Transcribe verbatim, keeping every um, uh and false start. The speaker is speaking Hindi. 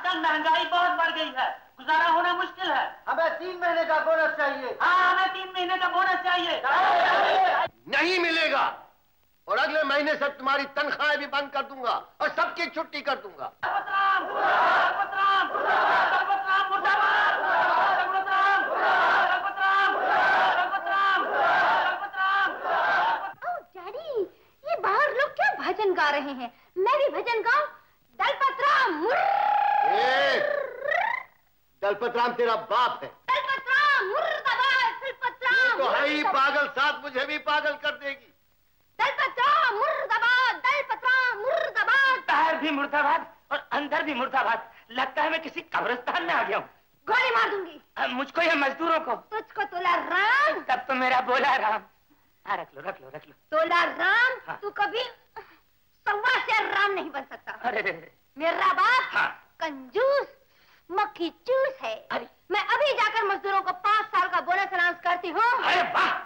आजकल महंगाई बहुत बढ़ गई है, गुजारा होना मुश्किल है। हमें तीन महीने का बोनस चाहिए। हाँ, हमें तीन महीने का बोनस चाहिए। नहीं मिलेगा और अगले महीने से तुम्हारी तनख्वाह भी बंद कर दूंगा और सबकी छुट्टी कर दूंगा। दलपतराम, दलपतराम, दलपतराम मुर्दाबाद, दलपतराम, दलपतराम, दलपतराम, दलपतराम। ओह डैडी, ये बाहर लोग क्या भजन गा रहे हैं? मैं भी भजन गाऊं? दलपतराम। दलपतराम तेरा बाप है। दलपतराम मुर्दाबाद, दलपतराम। तो है ही पागल, साथ मुझे भी पागल कर देगी। दलपतराम मुर्दाबाद, दलपतराम मुर्दाबाद। बाहर भी मुर्दाबाद और अंदर भी मुर्दाबाद। लगता है मैं किसी कब्रिस्तान में आ गया हूँ। गोली मार दूंगी। मुझको या मजदूरों को? तुझको तोला राम। तब तो मेरा बोला राम। हाँ, रख लो रख लो रख लो। तोला राम। हाँ। तू कभी सवा से राम नहीं बन सकता। अरे रे रे। मेरा बाप हाँ। कंजूस मक्खी चूस है। अरे मैं अभी जाकर मजदूरों को पाँच साल का बोनस अनाउंस करती हूँ। अरे वाह,